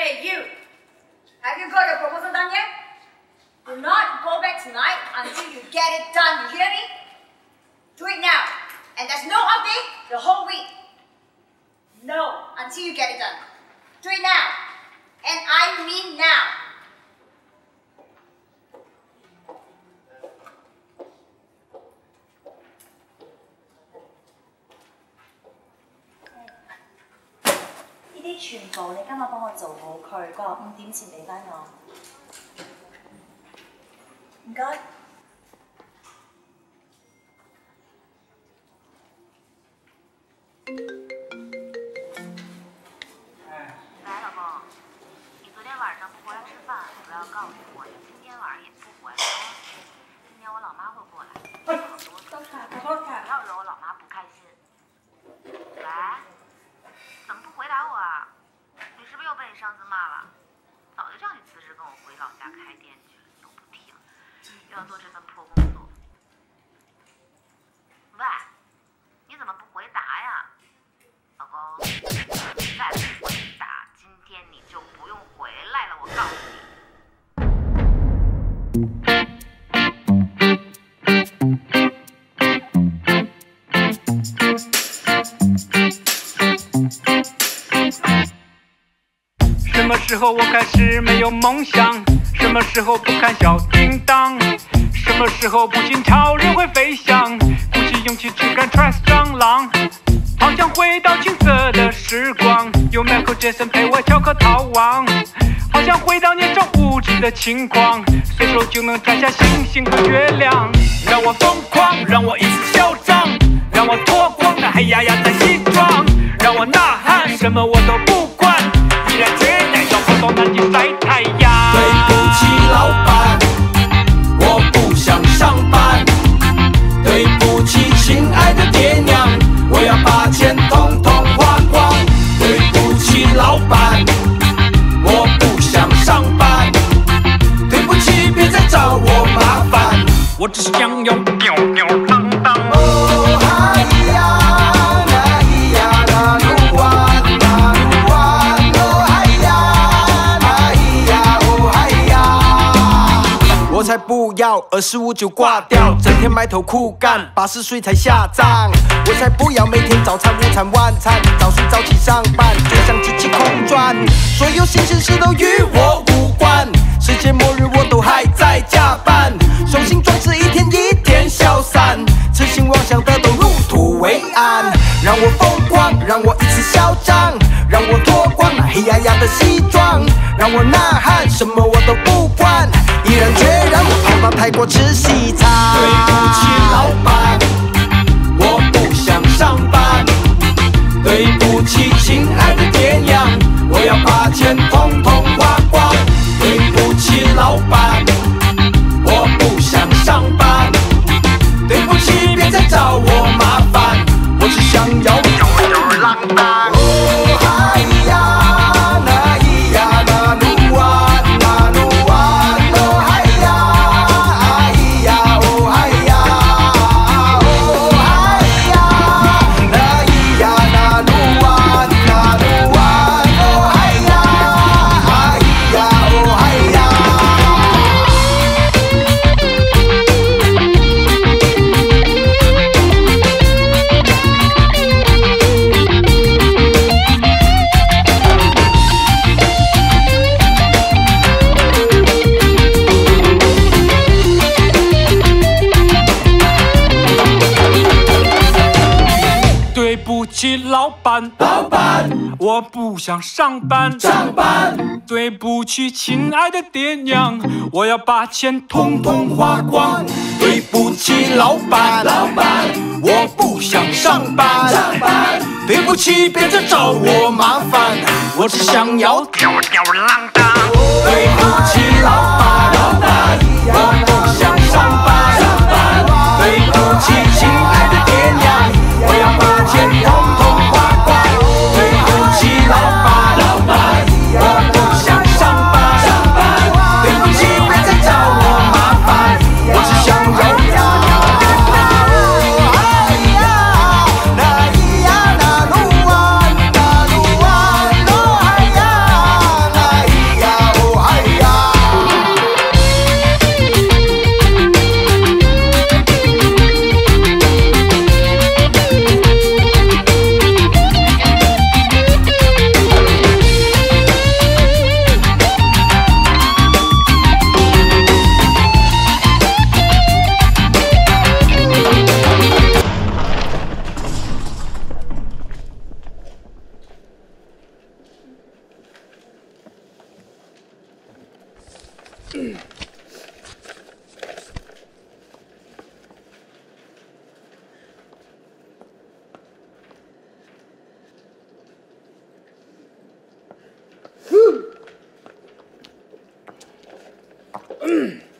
Hey, you! Have you got your proposal done yet? Do not go back tonight until you get it done, you hear me? Do it now. And there's no update the whole week. No, until you get it done. Do it now. And I mean now. 呢啲全部你今日幫我做好佢，嗰日5點前俾翻我。唔該。 喂，老公，你昨天晚上不回来吃饭，不要告诉我你今天晚上也不回来啊。今天我老妈会过来，好多事，不要惹我老妈不开心。喂，怎么不回答我啊？你是不是又被你上司骂了？早就叫你辞职跟我回老家开店去了，你又不听，又要做这份破工作。喂，你怎么不回答呀？老公，再不回答，今天你就不用回来了，我告诉你。 什么时候我开始没有梦想？什么时候不看小叮当？什么时候不信超人会飞翔？鼓起勇气去敢 trust 蟑螂。好想回到青涩的时光，有 Michael Jackson 陪我跳课逃亡。好想回到年少无知的轻狂，随手就能摘下星星和月亮。让我疯狂，让我一次嚣张，让我脱光那黑压压的西装，让我呐喊，什么我都不管，依然决然要跑到南极晒太阳。 对不起老板，我不想上班。对不起亲爱的爹娘，我要把钱统统花光。对不起老板，我不想上班。对不起，别再找我麻烦。 我只是想要吊吊郎当。 哦嗨呀，那咿呀那鲁哇那鲁哇，哦嗨呀，那咿呀哦嗨呀。我才不要25就挂掉，整天埋头苦干，80岁才下葬。我才不要每天早餐、午餐、晚餐，早睡早起上班，就像机器空转。所有新鲜事都与我无关，世界末日我都还在加班，雄心壮志一天一天消散，痴心妄想的都入土为安。让我疯狂，让我一次嚣张，让我脱光那黑压压的西装，让我呐喊，什么我都不管，毅然决然我跑到泰国吃西餐。对不起老板，我不想上班。对不起亲爱的爹娘，我要把钱统统花光。对不起老板，我不想上班。对不起，别再找我麻烦，我只想要吊吊郎当。哦嗨呀，那咿呀那鲁哇那鲁哇，哦嗨呀，哎呀哦嗨呀，哦嗨呀，那咿呀那鲁哇那鲁哇，哦嗨呀，哎呀哦嗨呀。 对不起老板， 老板， 我不想上班。 上班， 对不起亲爱的爹娘，我要把钱统统花光。 对不起老板，老板，我不想上班。上班，对不起，别再找我麻烦，我只想要吊吊郎当。 对不起老板，老板，我不想上班。上班，对不起亲爱的爹娘，我要把钱统统花光。对不起老板，老板，我不想上班。上班，对不起，别再找我麻烦，我只想要吊吊郎当。哦嗨呀，那咿呀那鲁哇那鲁哇，哦嗨呀，那嗯